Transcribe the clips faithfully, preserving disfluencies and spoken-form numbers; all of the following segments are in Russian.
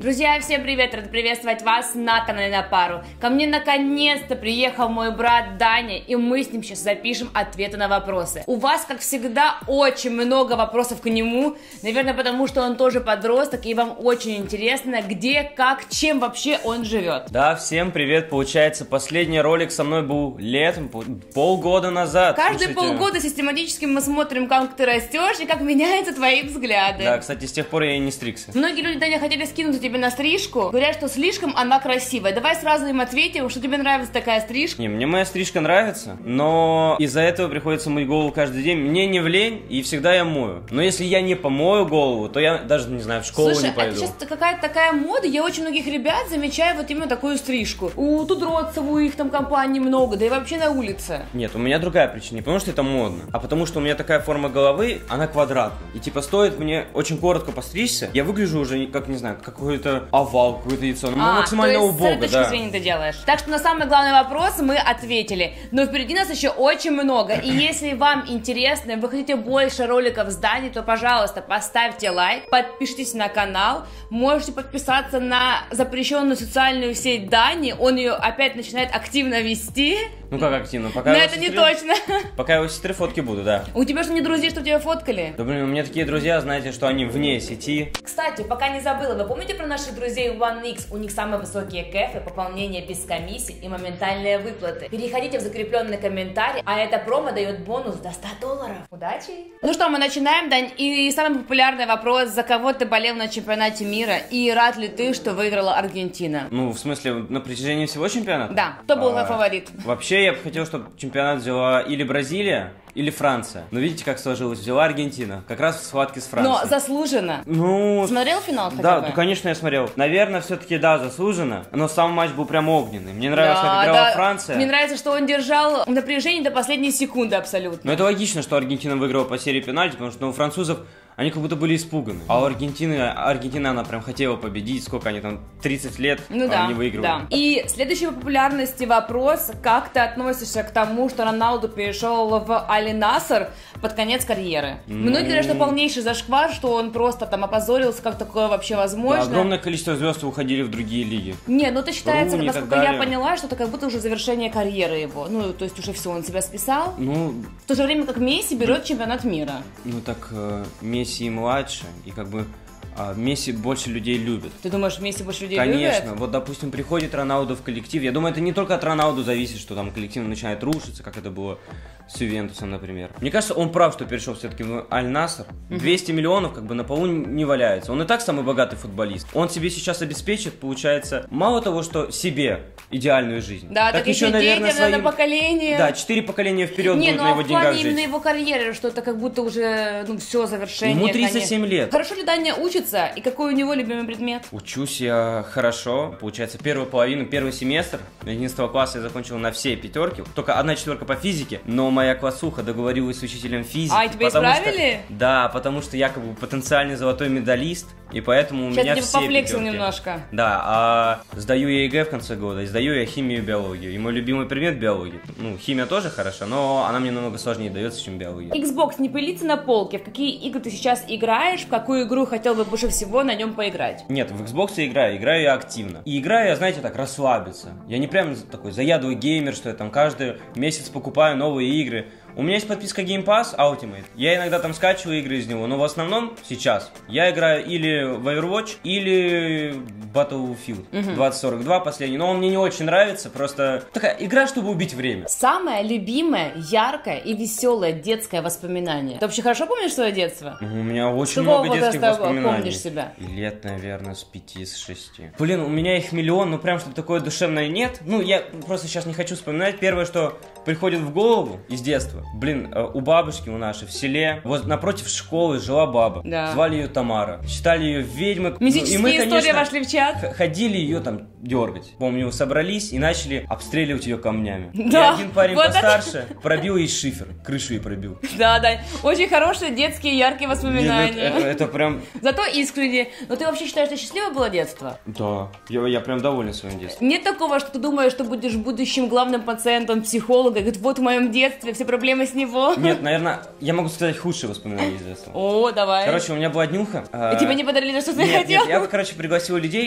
Друзья, всем привет! Рад приветствовать вас на канале На Пару. Ко мне наконец-то приехал мой брат Даня, и мы с ним сейчас запишем ответы на вопросы. У вас, как всегда, очень много вопросов к нему, наверное, потому что он тоже подросток, и вам очень интересно, где, как, чем вообще он живет. Да, всем привет! Получается, последний ролик со мной был летом, полгода назад. Каждые Слушайте. полгода систематически мы смотрим, как ты растешь и как меняются твои взгляды. Да, кстати, с тех пор я и не стригся. Многие люди, Даня, хотели скинуть тебе на стрижку, говорят, что слишком она красивая. Давай сразу им ответим, что тебе нравится такая стрижка. Не, мне моя стрижка нравится, но из-за этого приходится мыть голову каждый день. Мне не в лень, и всегда я мою. Но если я не помою голову, то я даже, не знаю, в школу Слушай, не пойду. Слушай, это сейчас какая-то такая мода, я очень многих ребят замечаю вот именно такую стрижку. У Тудродцев, у их там компаний много, да и вообще на улице. Нет, у меня другая причина, не потому что это модно, а потому что у меня такая форма головы, она квадратная. И типа стоит мне очень коротко постричься, я выгляжу уже как, не знаю, какой-то овал, какое-то яйцо, ну, а, максимально то есть убого, с этой точки да. зрения ты делаешь. Так что на самый главный вопрос мы ответили. Но впереди нас еще очень много. И если вам интересно, вы хотите больше роликов с Даней, то, пожалуйста, поставьте лайк, подпишитесь на канал, можете подписаться на запрещенную социальную сеть Дани, он ее опять начинает активно вести. Ну как активно? Пока Но его это не сестры... точно. Пока его сестры фотки буду, да. У тебя что, не друзья, что тебя фоткали? Да блин, у меня такие друзья, знаете, что они вне сети. Кстати, пока не забыла, вы помните про наших друзей One X? У них самые высокие кэфы, пополнение без комиссий и моментальные выплаты. Переходите в закрепленный комментарий, а это промо дает бонус до ста долларов. Удачи! Ну что, мы начинаем, Дань, и самый популярный вопрос: за кого ты болел на чемпионате мира, и рад ли ты, что выиграла Аргентина? Ну, в смысле, на протяжении всего чемпионата? Да, кто был а, твой фаворит? Вообще, я бы хотел, чтобы чемпионат взяла или Бразилия, или Франция. Но видите, как сложилось? Взяла Аргентина. Как раз в схватке с Францией. Но заслуженно. Ну... Смотрел финал хотя да, бы? ну, конечно, я смотрел. Наверное, все-таки, да, заслуженно. Но сам матч был прям огненный. Мне нравилось, да, как играла да. Франция. Мне нравится, что он держал напряжение до последней секунды абсолютно. Но это логично, что Аргентина выиграла по серии пенальти, потому что ну, у французов они как будто были испуганы. А у Аргентины, Аргентина, она прям хотела победить. Сколько они там, тридцать лет ну, они да, выигрывали. Да. И следующий по популярности вопрос: как ты относишься к тому, что Роналду перешел в Аль-Насср под конец карьеры? Ну... Многие говорят, что полнейший зашквар, что он просто там опозорился, как такое вообще возможно. Да, огромное количество звезд уходили в другие лиги. Не, ну это считается, Руни, насколько я поняла, что это как будто уже завершение карьеры его. Ну, то есть уже все, он себя списал. Ну... В то же время, как Месси берет чемпионат мира. Ну так э, Месси и младше, и как бы э, Месси больше людей любит. Ты думаешь, Месси больше людей Конечно. любит? Конечно. Вот, допустим, приходит Роналду в коллектив. Я думаю, это не только от Роналду зависит, что там коллектив начинает рушиться, как это было с Ювентусом, например. Мне кажется, он прав, что перешел все-таки в Аль-Насср. двести миллионов как бы на полу не валяется. Он и так самый богатый футболист. Он себе сейчас обеспечит, получается, мало того, что себе идеальную жизнь. Да, так, так еще, наверное, детям, своим... на поколение. Да, четыре поколения вперед не, будут ну, на его а деньгах жить. именно его карьеры, что это как будто уже, ну, все, завершение. Ему тридцать семь конец. лет. Хорошо ли Даня учится? И какой у него любимый предмет? Учусь я хорошо. Получается, первую половину, первый семестр одиннадцатого класса я закончил на все пятерки. Только одна четверка по физике, но моя классуха договорилась с учителем физики. А, тебя исправили? Что, да, потому что я как бы потенциальный золотой медалист, и поэтому у сейчас меня типа все пофлексил пятерки. немножко. Да, а сдаю я ЕГЭ в конце года, и сдаю я химию и биологию. И мой любимый предмет биология. Ну, химия тоже хороша, но она мне намного сложнее дается, чем биология. Xbox не пылится на полке. В какие игры ты сейчас играешь? В какую игру хотел бы больше всего на нем поиграть? Нет, в Xbox я играю, играю я активно. И играю я, знаете, так, расслабиться. Я не прям такой заядлый геймер, что я там каждый месяц покупаю новые игры. У меня есть подписка Game Pass Ultimate. Я иногда там скачиваю игры из него, но в основном сейчас я играю или в Overwatch, или Battlefield uh-huh. двадцать сорок два последний. Но он мне не очень нравится, просто такая игра, чтобы убить время. Самое любимое, яркое и веселое детское воспоминание. Ты вообще хорошо помнишь свое детство? У меня очень Какого много детских воспоминаний. Помнишь себя? Лет, наверное, с пяти, с шести. Блин, у меня их миллион, но прям что-то такое душевное нет. Ну, я просто сейчас не хочу вспоминать. Первое, что приходит в голову из детства. Блин, у бабушки у нашей в селе, вот напротив школы жила баба. Да. Звали ее Тамара. Считали ее ведьмой. Мистические ну, и мы, истории вошли в чат. Ходили ее там дергать. Помню, собрались и начали обстреливать ее камнями. Да. И один парень вот постарше это... пробил ей шифер. Крышу ей пробил. Да, да. Очень хорошие детские яркие воспоминания. Нет, это, это прям... Зато искренне. Но ты вообще считаешь, что счастливое было детство? Да. Я, я прям доволен своим детством. Нет такого, что ты думаешь, что будешь будущим главным пациентом психолога, говорит, вот в моем детстве все проблемы с него. Нет, наверное, я могу сказать худшие воспоминания из детства. О, давай. Короче, у меня была днюха. И тебе не подарили, что ты нет, хотел? Нет, я, короче, пригласил людей,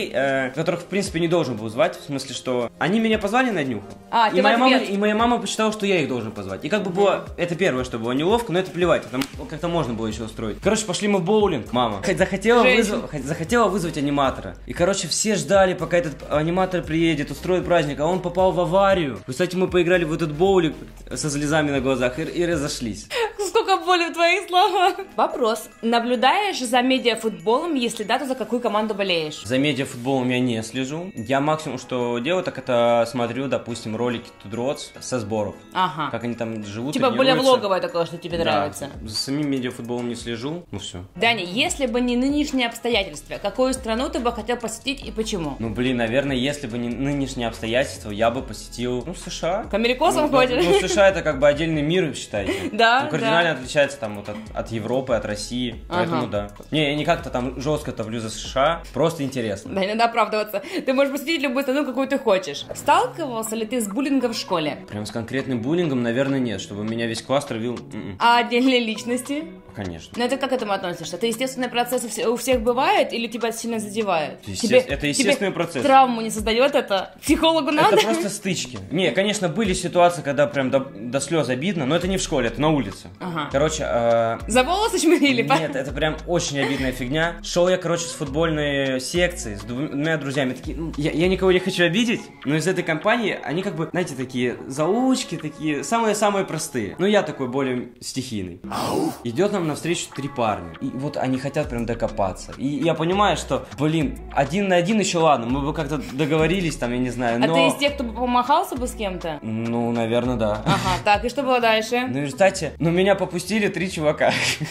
друзей, э, которых, в принципе, не должен был звать, в смысле, что они меня позвали на днюху, А, и, ты моя в мама, ответ. и моя мама посчитала, что я их должен позвать. И как бы было, это первое, что было неловко, но это плевать, там как-то можно было еще устроить. Короче, пошли мы в боулинг, мама захотела, вызов, захотела вызвать аниматора. И, короче, все ждали, пока этот аниматор приедет, устроит праздник, а он попал в аварию. Кстати, мы поиграли в этот боулинг со слезами на глазах и, и разошлись. Сколько боли в твоих словах. Вопрос. Наблюдаешь за медиафутболом? Если да, то за какую команду болеешь? За медиафутболом я не слежу. Я максимум, что делаю, так это смотрю, допустим, ролики Тудроц со сборов. Ага. Как они там живут, Типа более тренируются. влоговое такое, что тебе Да. нравится. За самим медиафутболом не слежу, ну все. Даня, если бы не нынешние обстоятельства, какую страну ты бы хотел посетить и почему? Ну, блин, наверное, если бы не нынешние обстоятельства, я бы посетил, ну, США. К америкосам ну, ходишь? Ну, США это как бы отдельный мир, считайте. Да, Ну, кардинально отличается там вот от, от Европы, от России, поэтому Ага. да. Не, я не как-то там жестко топлю за США, просто интересно. Да, не надо оправдываться. Ты можешь посетить любую страну, какую ты хочешь. Сталкивался ли ты с буллингом в школе? Прям с конкретным буллингом, наверное, нет, чтобы меня весь класс травил. м-м, А отдельные личности? Конечно. Ну, это как к этому относишься? Это естественный процесс у все- у всех бывает или тебя сильно задевает? Это Тебе- есте- это естественный тебе процесс. Травму не создает это? Психологу надо? Это просто стычки. Не, конечно, были ситуации, когда прям до, до слез обидно, но это не в школе, это на улице. Ага. Короче, э, За волосы шмырили? па? нет, это прям очень обидная фигня. Шел я, короче, с футбольной секции, с двумя друзьями. Такие, ну, я, я никого не хочу обидеть, но из этой компании они как бы, знаете, такие заучки, такие самые-самые простые. Ну, я такой более стихийный. Идет нам навстречу три парня. И вот они хотят прям докопаться. И я понимаю, что, блин, один на один еще ладно, мы бы как-то договорились там, я не знаю, А но... ты из тех, кто помахался бы с кем-то? Ну, наверное, да. Ага, так, и что было дальше? Ну, в результате, ну, меня попустили три чувака.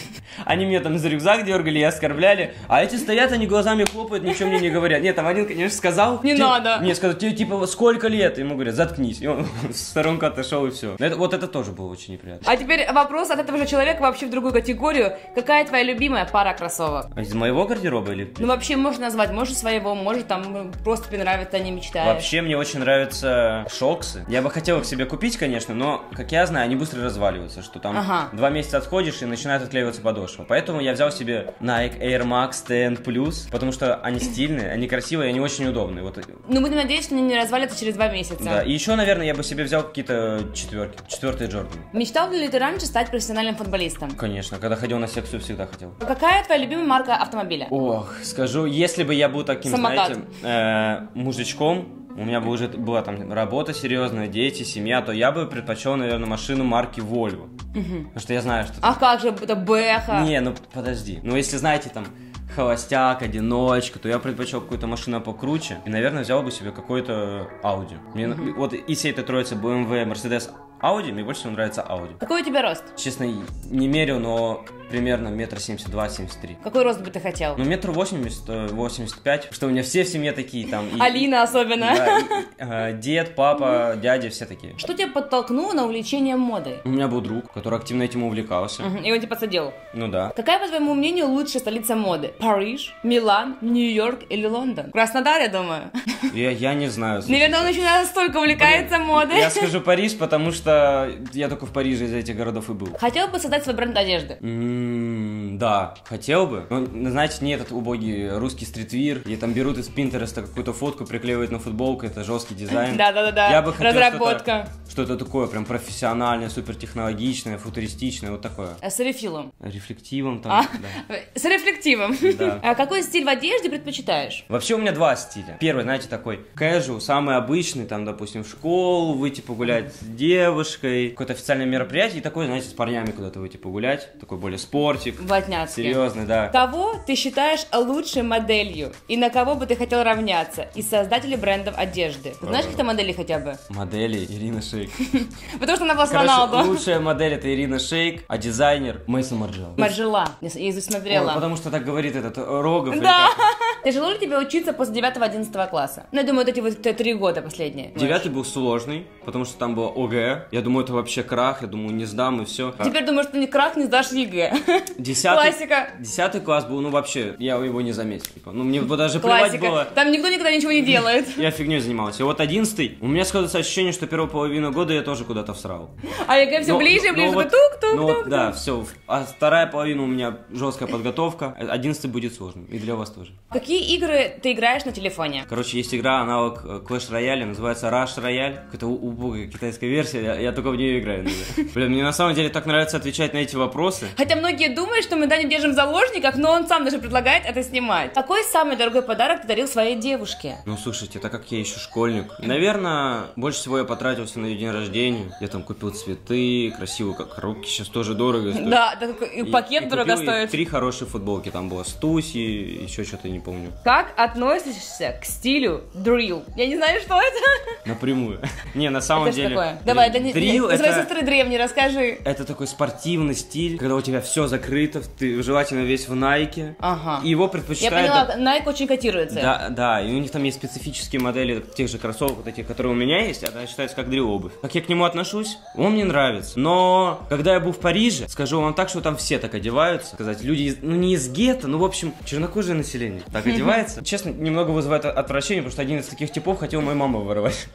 Они меня там за рюкзак дергали и оскорбляли. А эти стоят, они глазами хлопают, ничего мне не говорят. Нет, там один, конечно, сказал... Не «Те- надо». Не, сказал, тебе, типа, сколько лет? Ему говорят, заткнись. И он в сторонку отошел, и все. Вот это тоже было очень неприятно. А теперь вопрос от этого же человека вообще в другую категорию. Какая твоя любимая пара кроссовок? А из моего гардероба или... Ну, вообще, можно назвать, может, своего, может, там, просто тебе нравится, а не мечтаешь. Вообще, мне очень нравятся шоксы. Я бы хотел их себе купить, конечно, но, как я знаю, они быстро разваливаются, что там Ага. два месяца отходишь и начинает отклеиваться подошва. Поэтому я взял себе Nike Air Max десять плюс, потому что они стильные, они красивые, они очень удобные. Вот. Ну, будем надеяться, что они не развалятся через два месяца. Да, и еще, наверное, я бы себе взял какие-то четверки, четвертые Джорданы. Мечтал ли ты раньше стать профессиональным футболистом? Конечно, когда ходил на секцию, всегда хотел. Какая твоя любимая марка автомобиля? Ох, скажу, если бы я был таким, Самокат. знаете, э, мужичком, у меня бы уже была там работа серьезная, дети, семья, то я бы предпочел, наверное, машину марки Volvo. Потому что я знаю, что... А как же, это Бэха? Не, ну подожди. Ну если знаете там холостяк, одиночка, то я предпочел какую-то машину покруче. И, наверное, взял бы себе какой-то Audi. Мне, на- вот из всей этой троицы бэ эм вэ, Mercedes, Audi, мне больше всего нравится Audi. Какой у тебя рост? Честно, не мерил, но примерно метр семьдесят два - семьдесят три. Какой рост бы ты хотел? Ну, метр восемьдесят, восемьдесят пять, что у меня все в семье такие там. и- Алина особенно. Да, и- и, э, дед, папа, дядя, все такие. Что тебя подтолкнуло на увлечение модой? У меня был друг, который активно этим увлекался. Мгм, и он тебя подсадил. Ну да. Какая, по твоему мнению, лучшая столица моды? Париж, Милан, Нью-Йорк или Лондон? Краснодар, я думаю. Я, я не знаю. слушай. Наверное, он еще настолько увлекается модой. Я скажу Париж, потому что я только в Париже из этих городов и был. Хотел бы создать свой бренд одежды? М, Да, хотел бы. Ну, знаете, не этот убогий русский стритвир, где там берут из Пинтереста какую-то фотку, приклеивают на футболку, это жесткий дизайн. Да-да-да, Я бы хотел разработка. Что-то, что-то такое прям профессиональное, супертехнологичное, футуристичное, вот такое. Э, С рефилом. Рефлективом там, А? да. С рефлективом. Да. А какой стиль в одежде предпочитаешь? Вообще у меня два стиля. Первый, знаете, такой casual, самый обычный, там, допустим, в школу выйти погулять с девушкой, какое-то официальное мероприятие, и такой, знаете, с парнями куда-то выйти погулять, такой более спортик, Ватняцкий. серьезный, да. Кого ты считаешь лучшей моделью? И на кого бы ты хотел равняться? Из создателей брендов одежды. Ты знаешь какие-то модели хотя бы? Модели Ирина Шейк. Потому что она была с Короче, Роналду. лучшая модель это Ирина Шейк, а дизайнер Мейсон Марджелл. Маржела. Я Иисус смотрела. Ой, потому что так говорит этот э, Рогов. или Да. как? Тяжело ли тебе учиться после девятого-одиннадцатого класса? Ну, я думаю, вот эти вот т- три года последние. Девятый был сложный, потому что там было ОГЭ. Я думаю, это вообще крах, я думаю, не сдам и все. Теперь думаю, что не крах, не сдашь ЕГЭ. Десятый, Классика. десятый класс был, ну вообще, я его не заметил. Типа. Ну мне бы даже плевать Классика. было. Там никто никогда ничего не делает. Я фигней занимался. И вот одиннадцатый, у меня складывается ощущение, что первую половину года я тоже куда-то всрал. А ЕГЭ все Но- ближе и но ближе. вот- Тук-тук-тук. Ну вот, да, все. А вторая половина у меня жесткая подготовка. Одиннадцатый будет сложным. И для вас тоже. Какие какие игры ты играешь на телефоне? Короче, есть игра, аналог Clash Royale, называется Rush Royale. Какая-то убогая китайская версия, я, я только в нее играю. Блин, мне на самом деле так нравится отвечать на эти вопросы. Хотя многие думают, что мы Даню держим в заложниках, но он сам даже предлагает это снимать. Какой самый дорогой подарок ты дарил своей девушке? Ну, слушайте, так как я еще школьник, наверное, больше всего я потратился на ее день рождения. Я там купил цветы, красивые как коробки, сейчас тоже дорого стоят. Да, так, и пакет и, дорого и стоит. Три хорошие футболки, там было Стуси, еще что-то не помню. Как относишься к стилю дрил? Я не знаю, что это. Напрямую. Не, на самом это деле... Что такое? Давай, это не... Дрил, это... это... сестры древние, расскажи. Это такой спортивный стиль, когда у тебя все закрыто, ты желательно весь в Найке. Ага. И его предпочитают... Я поняла, Nike очень котируется. Да, да, и у них там есть специфические модели тех же кроссовок, вот этих, которые у меня есть, она считается как дрил обувь. Как я к нему отношусь? Он мне нравится. Но когда я был в Париже, скажу вам так, что там все так одеваются. Сказать, люди, из, ну не из гетто, ну в общем, чернокожее население так одевается. Честно, немного вызывает отвращение, потому что один из таких типов хотел мою маму воровать.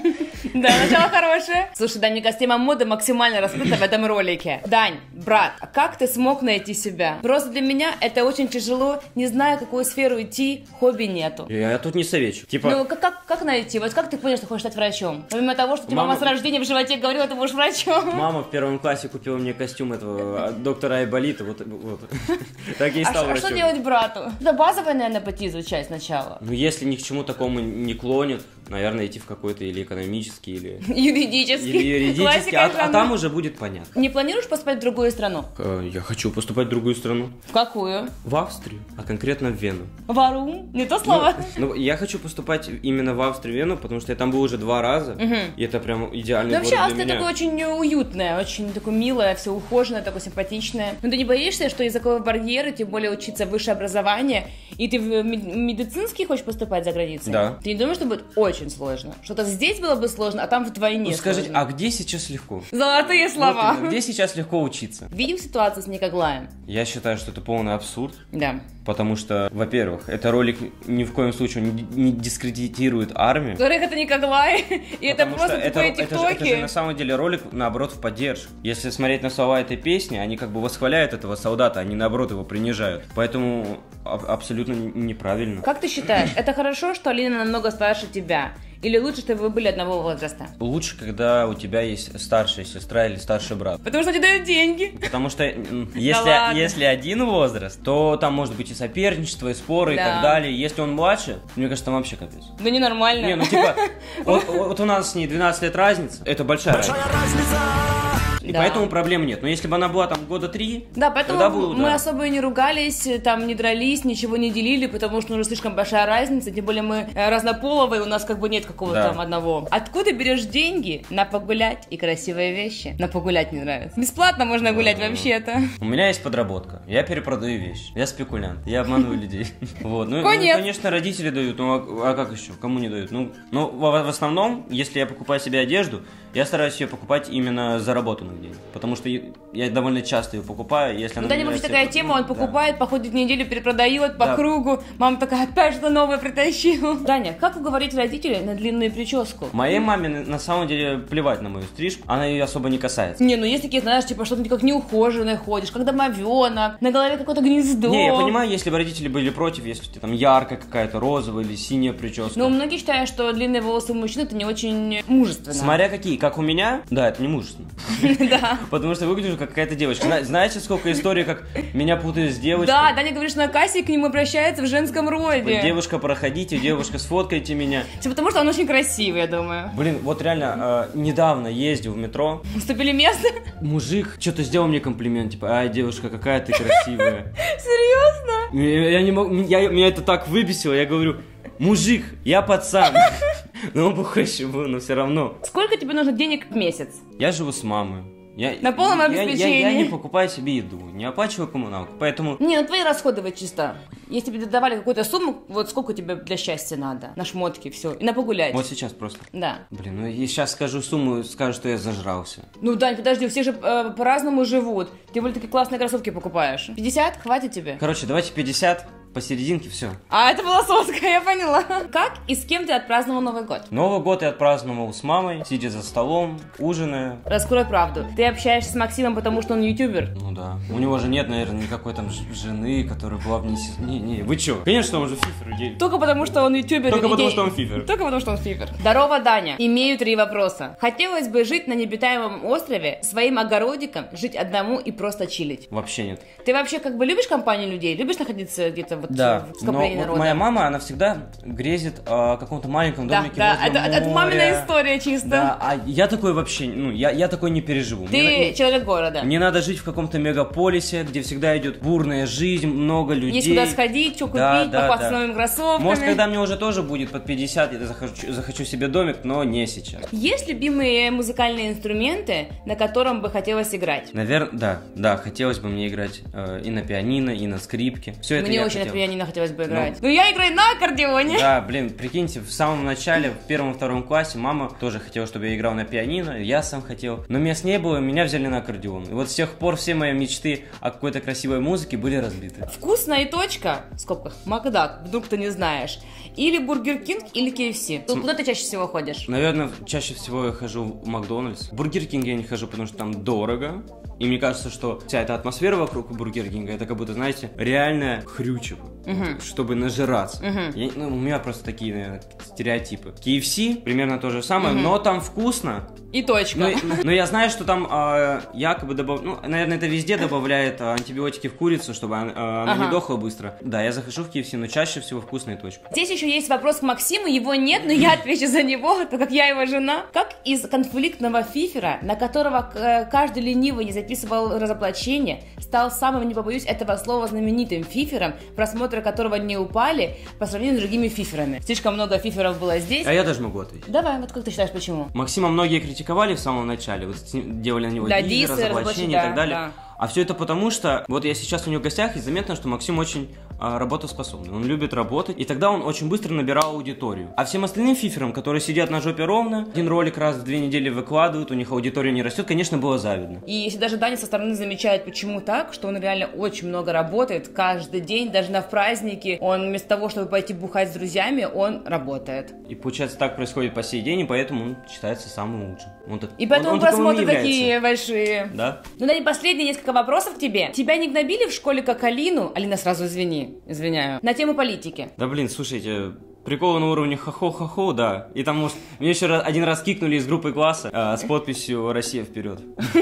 Да, начало хорошее. Слушай, Дань, мне кажется, тема моды максимально раскрыта в этом ролике. Дань, брат, а как ты смог найти себя? Просто для меня это очень тяжело, не знаю, в какую сферу идти, хобби нету. Я, я тут не совечу. Типа... Ну, как, как, как найти? Вот как ты понял, что хочешь стать врачом? Помимо того, что тебе мама, мама с рождения в животе говорила, ты будешь врачом. Мама в первом классе купила мне костюм этого доктора Айболита, вот, вот. Так я и стал а врачом. А что делать брату? Это базовая, наверное, пойти изучать сначала. Ну, если ни к чему такому не клонит, наверное, идти в какой-то или экономический, или... Юридический. Или юридический, а, а там уже будет понятно. Не планируешь поступать в другую страну? Я хочу поступать в другую страну. В какую? В Австрию, а конкретно в Вену. Варум? Не то слово. Ну, ну, я хочу поступать именно в Австрию, Вену, потому что я там был уже два раза, угу. И это прям идеальный город для меня. Вообще, Австрия такое очень уютное, очень такое милое, все ухоженное, такое симпатичное. Но ты не боишься, что языковые барьеры, тем более учиться высшее образование, и ты в медицинский хочешь поступать за границей? Да. Ты не думаешь, что будет очень сложно? Что-то здесь было бы сложно, а там вдвойне Ну скажите, сложно. А где сейчас легко? Золотые слова. Вот, где сейчас легко учиться? Видим ситуацию с Никоглаем? Я считаю, что это полный абсурд. Да. Потому что, во-первых, это ролик ни в коем случае не дискредитирует армию. Во-вторых, это Никоглай, и это просто тупые тиктоки. Это же, это же на самом деле ролик, наоборот, в поддержку. Если смотреть на слова этой песни, они как бы восхваляют этого солдата, они, наоборот, его принижают. Поэтому аб- абсолютно неправильно. Как ты считаешь, это хорошо, что Алина намного старше тебя? Или лучше, чтобы вы были одного возраста? Лучше, когда у тебя есть старшая сестра или старший брат. Потому что тебе дают деньги. Потому что если, если один возраст, то там может быть и соперничество, и споры, да. И так далее. Если он младше, мне кажется, там вообще капец. Да ненормально. Не, ну типа, вот, вот у нас с ней двенадцать лет разница, это большая, большая разница. разница. И да. Поэтому проблем нет. Но если бы она была там года три, да, поэтому тогда было, мы да. особо и не ругались, там не дрались, ничего не делили, потому что уже слишком большая разница. Тем более мы разнополовые, у нас как бы нет какого-то да. там одного. Откуда берешь деньги на погулять и красивые вещи? На погулять не нравится. Бесплатно можно гулять mm-hmm. вообще-то. У меня есть подработка. Я перепродаю вещи. Я спекулянт. Я обманываю людей. Вот. Ну, конечно, родители дают. Ну, а как еще? Кому не дают? Ну, ну, в основном, если я покупаю себе одежду, я стараюсь ее покупать именно заработанных денег. Потому что я довольно часто ее покупаю. Если ну, Даня, вообще такая тема, он покупает, да. походит неделю, перепродает по да. кругу. Мама такая, опять что новое притащила. Даня, как уговорить родителей на длинную прическу? Моей маме на самом деле плевать на мою стрижку. Она ее особо не касается. Не, ну есть такие, знаешь, типа, что ты как неухоженный ходишь, как домовенок, на голове какое-то гнездо. Не, я понимаю, если бы родители были против, если у тебя там яркая какая-то розовая или синяя прическа. Ну, многие считают, что длинные волосы у мужчин это не очень мужественно. Смотря какие, как у меня, да, это не мужественно. Да. Потому что выгляжу как какая-то девочка. Знаете, сколько историй, как меня путают с девочкой? Да, Даня, говоришь, на кассе и к нему обращается в женском роде. Девушка, проходите, девушка, сфоткайте меня. Все потому, что он очень красивый, я думаю. Блин, вот реально, э, недавно ездил в метро. Уступили место? Мужик что-то сделал мне комплимент, типа, ай, девушка, какая ты красивая. Серьезно? Я, я не могу, я, меня это так выбесило, я говорю, мужик, я пацан. Ну, он бухающий был, но все равно. Сколько тебе нужно денег в месяц? Я живу с мамой. Я, на полном обеспечении. Я, я, я не покупаю себе еду, не оплачиваю коммуналку, поэтому... Не, ну твои расходы вы чисто. Если тебе давали какую-то сумму, вот сколько тебе для счастья надо? На шмотки, все. И на погулять. Вот сейчас просто. Да. Блин, ну я сейчас скажу сумму, скажу, что я зажрался. Ну, Дань, подожди, все же э, по-разному живут. Ты более такие классные кроссовки покупаешь. пятьдесят? Хватит тебе? Короче, давайте пятьдесят. посерединке, все. А, это была соска, я поняла. Как и с кем ты отпраздновал Новый год? Новый год я отпраздновал с мамой, сидя за столом, ужиная. Раскрой правду. Ты общаешься с Максимом, потому что он ютубер? Ну да. У него же нет, наверное, никакой там ж- жены, которая была бы не... с- Не, не, вы чё? Конечно, он же фифер. гей. Только потому, что он ютубер. Только и потому, гей. что он фифер. Только потому, что он фифер. Здорово, Даня. Имею три вопроса. Хотелось бы жить на необитаемом острове, своим огородиком, жить одному и просто чилить. Вообще нет. Ты вообще как бы любишь компанию людей? Любишь находиться где-то вот Да, в но скоплении вот народа? моя мама, она всегда грезит о каком-то маленьком Да, домике да, возле это, это моря. мамина история чисто. Да, а я такой вообще, ну, я, я такой не переживу. Ты Мне, человек города. мне надо жить в каком-то мегаполисе, где всегда идет бурная жизнь, много людей. Есть куда сходить, что купить, Да, да, попасться да. новыми кроссовками. Может, когда мне уже тоже будет под пятьдесят, я захочу, захочу себе домик, но не сейчас. Есть любимые музыкальные инструменты, на котором бы хотелось играть? Наверное, да, да, хотелось бы мне играть э, и на пианино, и на скрипке. Все это Мне я очень хотел. на пианино хотелось бы играть. Ну, я играю на аккордеоне. Да, блин, прикиньте, в самом начале, в первом-втором классе, мама тоже хотела, чтобы я играл на пианино, я сам хотел. Но мест не было, меня взяли на аккордеон. И вот с тех пор все мои мечты о какой-то красивой музыке были разбиты. Вкусная точка, в скобках, Макдак, вдруг ты не знаешь. Или Бургер Кинг, или кей эф си. Ну, куда ты чаще всего ходишь? Наверное, чаще всего я хожу в Макдональдс. В Бургер Кинг я не хожу, потому что там дорого. И мне кажется, что вся эта атмосфера вокруг Бургер Кинга, это как будто, знаете, реальное хрючево, Мгм. чтобы нажираться. Мгм. Я- ну, у меня просто такие, наверное, стереотипы. кей эф си примерно то же самое, Мгм. но там вкусно. И точка. Но, но я знаю, что там а, якобы добав... ну, наверное, это везде добавляет а, антибиотики в курицу, чтобы она, а, она Ага. не дохла быстро. Да, я захожу в кей эф си, но чаще всего вкусная точка. Здесь еще есть вопрос к Максиму, его нет, но я отвечу за него, так как я его жена. Как из конфликтного фифера, на которого э, каждый ленивый не записывал разоблачение, стал самым, не побоюсь этого слова, знаменитым фифером, просмотры которого не упали по сравнению с другими фиферами? Слишком много фиферов было здесь. А я даже могу ответить. Давай, вот как ты считаешь, почему? Максима многие критиковали в самом начале, вот с ним делали на него Да, дисы, дисы, разоблачения разоблачения, и так далее. да. А все это потому, что вот я сейчас у него в гостях, и заметно, что Максим очень а, работоспособный. Он любит работать, и тогда он очень быстро набирал аудиторию. А всем остальным фиферам, которые сидят на жопе ровно, один ролик раз в две недели выкладывают, у них аудитория не растет, конечно, было завидно. И если даже Даня со стороны замечает, почему так, что он реально очень много работает каждый день, даже на праздники, он вместо того, чтобы пойти бухать с друзьями, он работает. И получается, так происходит по сей день, и поэтому он считается самым лучшим. Он так- И поэтому он- он таковым просмотры и является. такие большие. Да? Ну, Даня, последние несколько вопросов к тебе. Тебя не гнобили в школе как Алину? Алина, сразу извини, извиняю. На тему политики. Да блин, слушайте, приколы на уровне хо-хо-хо-хо, да. И там, может, меня еще раз- один раз кикнули из группы класса а, с подписью «Россия вперед».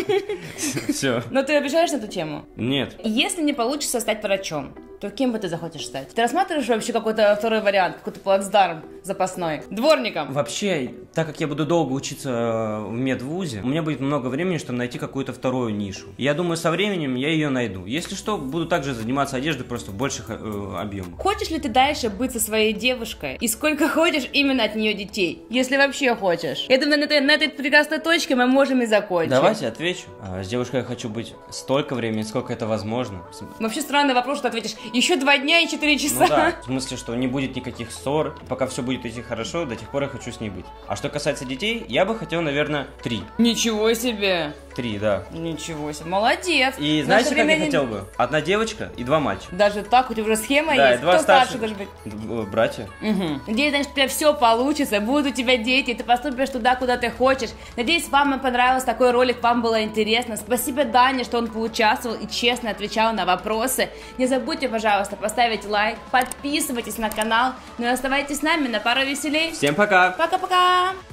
Все. Но ты обижаешь на эту тему? Нет. Если не получится стать врачом, то кем бы ты захочешь стать? Ты рассматриваешь вообще какой-то второй вариант, какой-то плацдарм запасной? Дворником? Вообще, так как я буду долго учиться э, в медвузе, у меня будет много времени, чтобы найти какую-то вторую нишу. И я думаю, со временем я ее найду. Если что, буду также заниматься одеждой, просто в больших э, объемах. Хочешь ли ты дальше быть со своей девушкой? И сколько хочешь именно от нее детей? Если вообще хочешь. Я думаю, на этой, на этой прекрасной точке мы можем и закончить. Давайте отвечу. А, с девушкой я хочу быть столько времени, сколько это возможно. Вообще странный вопрос, что ты ответишь. Еще два дня и четыре часа. Ну да, в смысле, что не будет никаких ссор, пока все будет идти хорошо, до тех пор я хочу с ней быть. А что касается детей, я бы хотел, наверное, три. Ничего себе. Три, да. Ничего себе. Молодец. И В знаете, наше как время я не- хотел бы? Одна девочка и два мальчика. Даже так у тебя уже схема Да, и есть? два Кто старше старших должен быть? д- братья. Угу. Надеюсь, значит, у тебя все получится, будут у тебя дети, ты поступишь туда, куда ты хочешь. Надеюсь, вам понравился такой ролик, вам было интересно. Спасибо Дане, что он поучаствовал и честно отвечал на вопросы. Не забудьте, пожалуйста, поставить лайк, подписывайтесь на канал, ну и оставайтесь с нами на пару веселей. Всем пока! Пока-пока!